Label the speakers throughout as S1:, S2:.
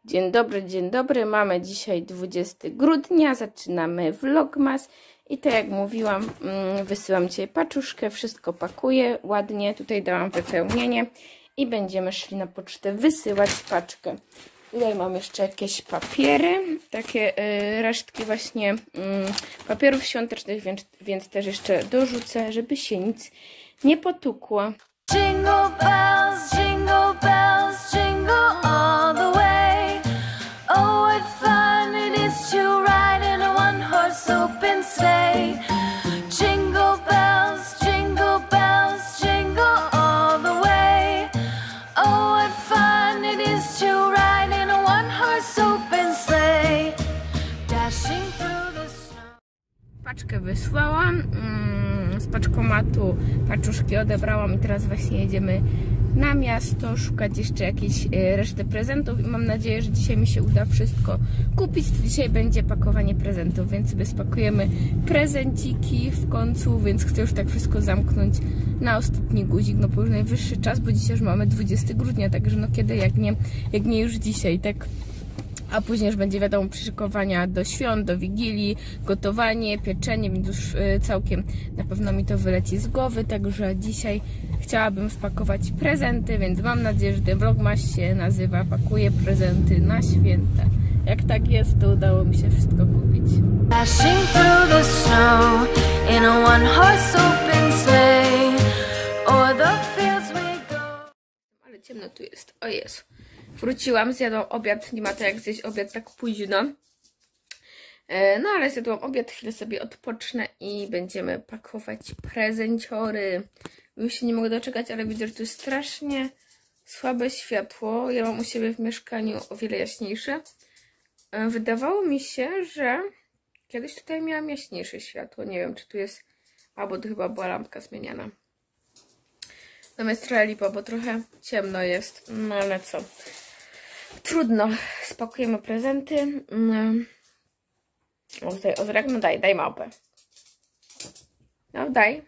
S1: Dzień dobry, mamy dzisiaj 20 grudnia, zaczynamy vlogmas i tak jak mówiłam, wysyłam dzisiaj paczuszkę, wszystko pakuję ładnie, tutaj dałam wypełnienie i będziemy szli na pocztę wysyłać paczkę. Tutaj mam jeszcze jakieś papiery, takie resztki właśnie papierów świątecznych, więc też jeszcze dorzucę, żeby się nic nie potukło.
S2: Jingle bells, jingle all the way. Oh, what fun it is to ride in a one-horse open sleigh. Jingle bells, jingle all the way. Oh, what fun it is to ride in a one-horse open sleigh. Dashing through the snow.
S1: Paczkę wysłałam, z paczkomatu paczuszki odebrałam i teraz właśnie jedziemy na miasto szukać jeszcze jakiejś reszty prezentów i mam nadzieję, że dzisiaj mi się uda wszystko kupić. Dzisiaj będzie pakowanie prezentów, więc sobie spakujemy prezenciki w końcu, więc chcę już tak wszystko zamknąć na ostatni guzik, no bo już najwyższy czas, bo dzisiaj już mamy 20 grudnia, także no kiedy jak nie już dzisiaj, tak? A później już będzie wiadomo przyszykowania do świąt, do Wigilii, gotowanie, pieczenie, więc już całkiem na pewno mi to wyleci z głowy, także dzisiaj chciałabym spakować prezenty, więc mam nadzieję, że ten vlogmas się nazywa Pakuję prezenty na święta. Jak tak jest, to udało mi się wszystko kupić.
S2: Dashing through the snow in a one-horse open sleigh. O'er the fields we go.
S1: Ale ciemno tu jest, o Jezu. Wróciłam, zjadłam obiad, nie ma to jak zjeść obiad tak późno. No ale zjadłam obiad, chwilę sobie odpocznę i będziemy pakować prezenciory. Już się nie mogę doczekać, ale widzę, że tu jest strasznie słabe światło. Ja mam u siebie w mieszkaniu o wiele jaśniejsze. Wydawało mi się, że kiedyś tutaj miałam jaśniejsze światło. Nie wiem, czy tu jest... Albo to chyba była lampka zmieniana. Natomiast trochę lipa, bo trochę ciemno jest. No ale co? Trudno. Spakujemy prezenty. O, tutaj Ozrek, no daj małpę. No daj.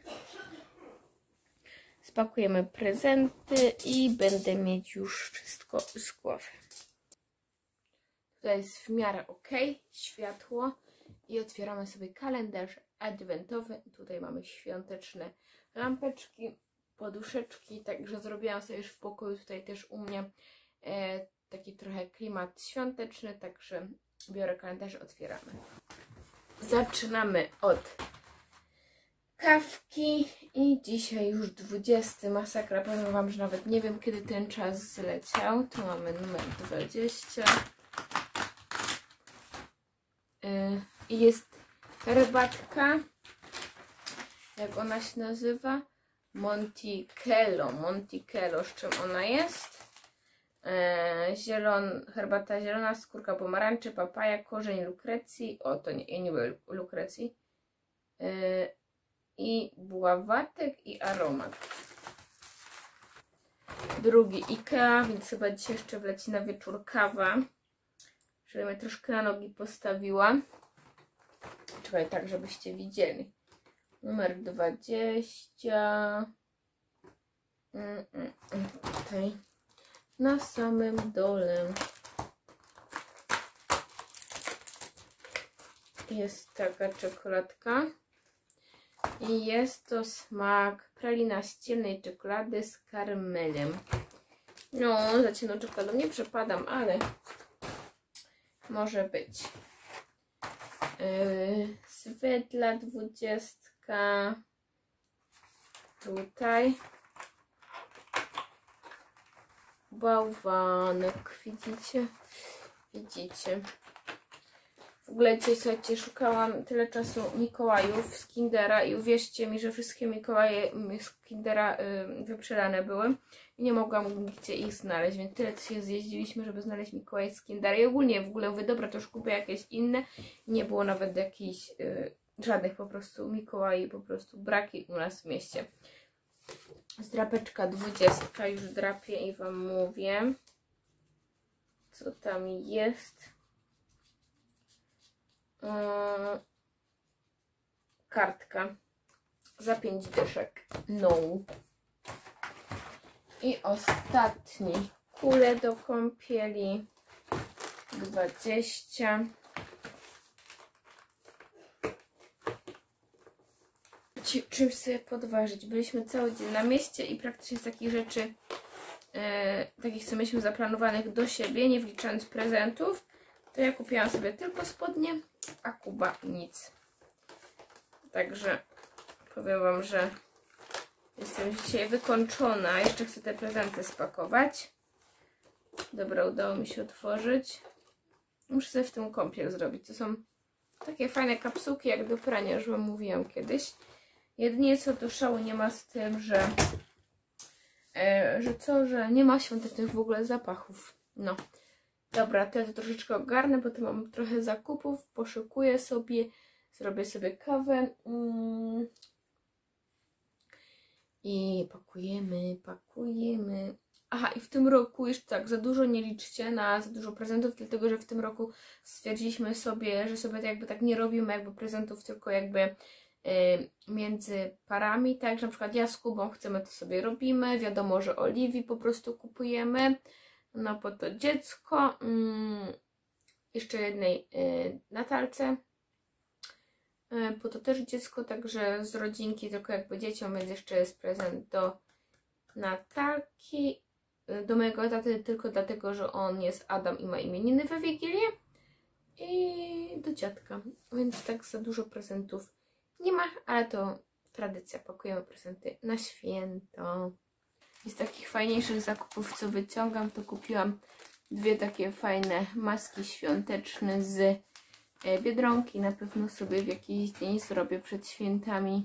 S1: Spakujemy prezenty i będę mieć już wszystko z głowy. Tutaj jest w miarę ok, światło. I otwieramy sobie kalendarz adwentowy. Tutaj mamy świąteczne lampeczki, poduszeczki, także zrobiłam sobie już w pokoju tutaj też u mnie taki trochę klimat świąteczny, także biorę kalendarz, otwieramy. Zaczynamy od kawki i dzisiaj już 20, masakra, powiem wam, że nawet nie wiem kiedy ten czas zleciał. Tu mamy numer 20 i jest herbatka, jak ona się nazywa? Monticello, z czym ona jest? Herbata zielona, skórka pomarańczy, papaja, korzeń lukrecji, o to nie lubię lukrecji, i buławatek i aromat. Drugi Ikea, więc chyba dzisiaj jeszcze wleci na wieczór kawa, żeby mnie troszkę na nogi postawiła. Czekaj, tak żebyście widzieli. Numer 20. Tutaj na samym dole jest taka czekoladka i jest to smak pralina z ciemnej czekolady z karmelem. No, za ciemną czekoladą nie przepadam, ale może być. Swetla 20. Tutaj bałwanek, widzicie. W ogóle dzisiaj, słuchajcie, szukałam tyle czasu Mikołajów z Kindera i uwierzcie mi, że wszystkie Mikołaje z Kindera wyprzedane były i nie mogłam nigdzie ich znaleźć, więc tyle się zjeździliśmy, żeby znaleźć Mikołaje z Kindera i ogólnie w ogóle mówię, dobra, to już kupię jakieś inne. Nie było nawet jakichś żadnych po prostu Mikołaj, po prostu braki u nas w mieście. Zdrapeczka 20, już drapię i wam mówię, co tam jest. Kartka za 5 dyszek. No. I ostatni, kule do kąpieli. 20. Czymś sobie podważyć. Byliśmy cały dzień na mieście i praktycznie z takich rzeczy, takich co mieliśmy zaplanowanych do siebie, nie wliczając prezentów, to ja kupiłam sobie tylko spodnie, a Kuba nic. Także powiem wam, że jestem dzisiaj wykończona. Jeszcze chcę te prezenty spakować. Dobra, udało mi się otworzyć. Muszę sobie w tym kąpiel zrobić. To są takie fajne kapsułki jak do prania, już wam mówiłam kiedyś. Jedynie co do szału nie ma z tym, że nie ma świątecznych w ogóle zapachów. No. Dobra, to ja to troszeczkę ogarnę, bo tu mam trochę zakupów. Poszykuję sobie, zrobię sobie kawę. I pakujemy. Aha, i w tym roku już tak, za dużo nie liczcie na za dużo prezentów, dlatego że w tym roku stwierdziliśmy sobie, że sobie jakby tak nie robimy jakby prezentów, tylko jakby między parami, tak, że na przykład ja z Kubą chcemy, to sobie robimy, wiadomo, że Oliwii po prostu kupujemy, no po to dziecko, jeszcze jednej Natalce, po to też dziecko, także z rodzinki, tylko jakby dzieciom, więc jeszcze jest prezent do Natalki, do mojego taty tylko dlatego, że on jest Adam i ma imieniny we Wigilię, i do dziadka, więc tak za dużo prezentów nie ma, ale to tradycja, pakujemy prezenty na święto. Z takich fajniejszych zakupów, co wyciągam, to kupiłam dwie takie fajne maski świąteczne z Biedronki. Na pewno sobie w jakiś dzień zrobię przed świętami.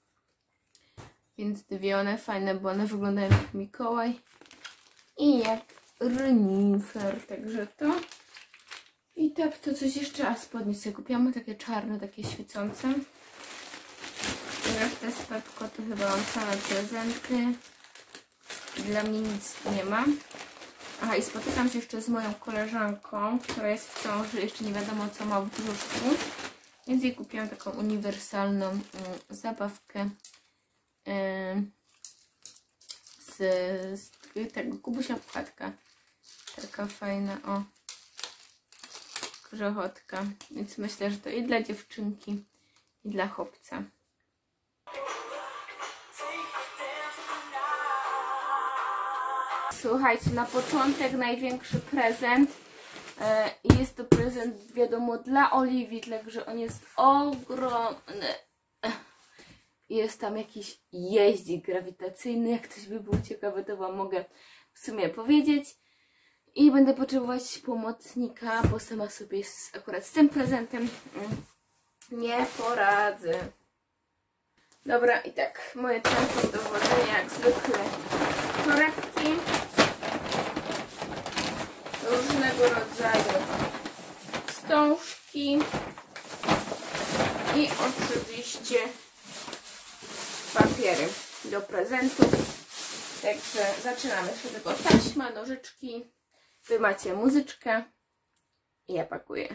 S1: Więc dwie one fajne, bo one wyglądają jak Mikołaj i jak renifer, także to. I tak, to coś jeszcze, a spodnie sobie kupiłam, takie czarne, takie świecące. Resztę z Pepko to chyba mam same prezenty. Dla mnie nic nie ma. Aha, i spotykam się jeszcze z moją koleżanką, która jest w ciąży, jeszcze nie wiadomo co ma w brzuszku. Więc jej kupiłam taką uniwersalną zabawkę z tego Kubusia Płatka. Taka fajna, o, grzechotka. Więc myślę, że to i dla dziewczynki, i dla chłopca. Słuchajcie, na początek największy prezent i jest to prezent, wiadomo, dla Oliwii, także on jest ogromny. Jest tam jakiś jeździk grawitacyjny, jak ktoś by był ciekawy, to wam mogę w sumie powiedzieć. I będę potrzebować pomocnika, bo sama sobie akurat z tym prezentem nie poradzę. Dobra, i tak, moje centrum dowodzenia jak zwykle torebki, różnego rodzaju wstążki i oczywiście papiery do prezentów. Także zaczynamy. Jeszcze tylko taśma, nożyczki, wy macie muzyczkę i ja pakuję.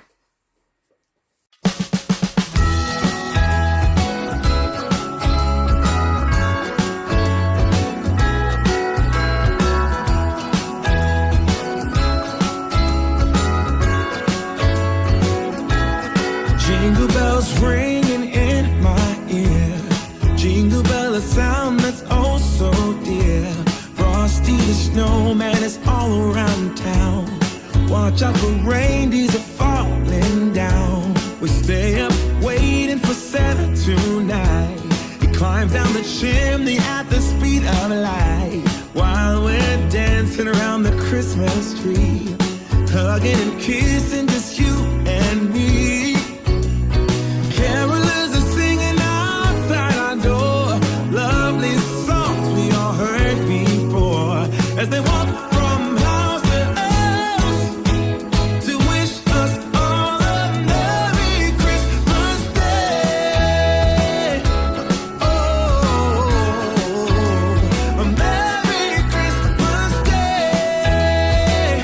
S3: Jingle bells ringing in my ear. Jingle bell, a sound that's oh so dear. Frosty the snowman is all around town. Watch out for reindeers are falling down. We stay up waiting for Santa tonight. He climbs down the chimney at the speed of light, while we're dancing around the Christmas tree, hugging and kissing just you and me. Carolers are singing outside our door, lovely songs we all heard before, as they walk from house to house to wish us all a Merry Christmas Day. Oh, a Merry Christmas Day.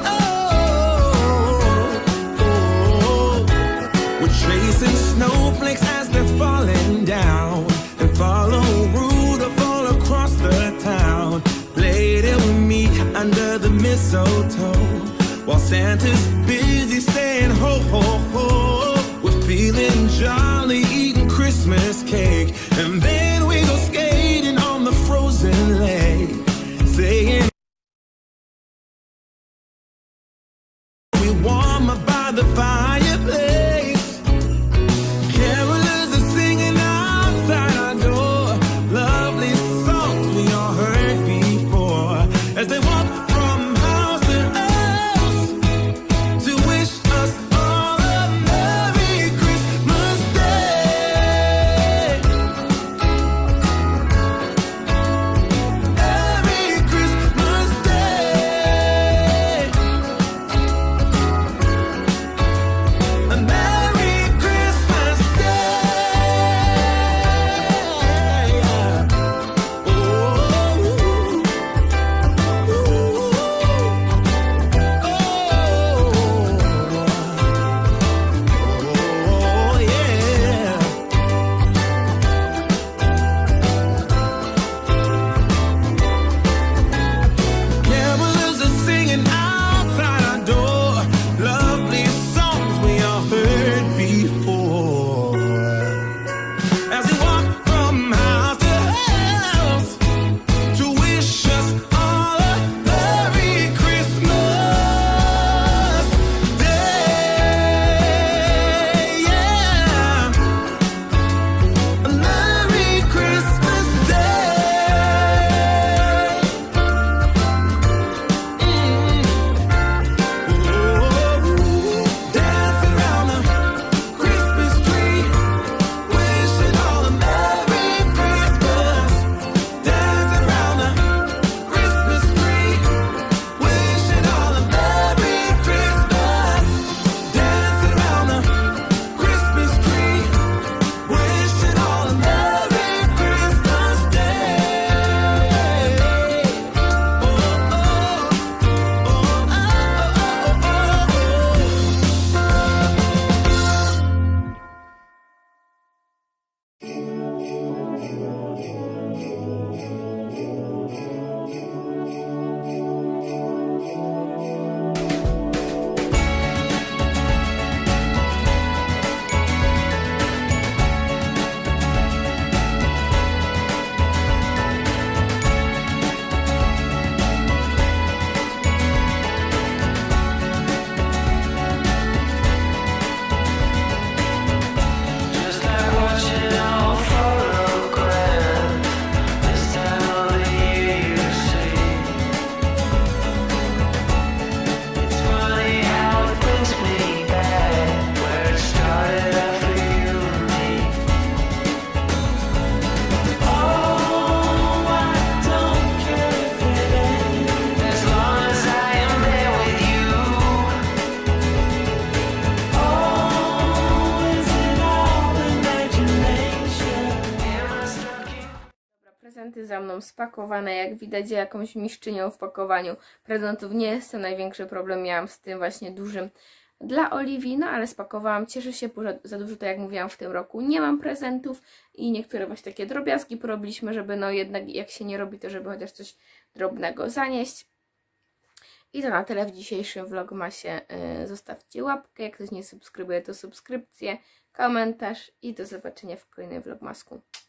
S3: We're chasing snowflakes as they're falling down, and follow Rudolph all across the town. Later we meet under the mistletoe, while Santa's busy saying ho, ho, ho. We're feeling jolly, eating Christmas cake. And then we go skating on the frozen lake, saying we warm up by the fireplace. Carolers are singing outside our door, lovely songs we all heard before, as they walk from house to house to wish us all a Merry Christmas Day. Merry Christmas Day. A Merry Christmas Day. Oh, yeah. Carolers are singing outside our door, lovely songs we all heard before, as we walk from house to house to wish us all a Merry Christmas Day. Yeah, a Merry Christmas Day. Dancing around the Christmas tree, wishing all a Merry Christmas. Dancing around the Christmas tree, wishing all a Merry Christmas. Dancing around the Christmas tree, wishing all a Merry Christmas Day. Oh, oh, oh,
S4: Just like watching old photographs this time of the year, you see. It's funny how it brings me back where it started out for you and me. Oh, I don't care if it ends, as long as I am there with you. Oh, is it all imagination? Am I stuck in?
S1: Dobra, prezenty za mną spakowane. Jak widać, ja jakąś mistrzynią w pakowaniu prezentów. Nie jest to największy problem. Miałam z tym właśnie dużym dla Oliwii, no ale spakowałam. Cieszę się, bo za dużo, tak jak mówiłam, w tym roku nie mam prezentów i niektóre właśnie takie drobiazgi porobiliśmy, żeby no jednak jak się nie robi, to żeby chociaż coś drobnego zanieść. I to na tyle w dzisiejszym vlogmasie. Zostawcie łapkę, jak ktoś nie subskrybuje, to subskrypcję, komentarz i do zobaczenia w kolejnym vlogmasku.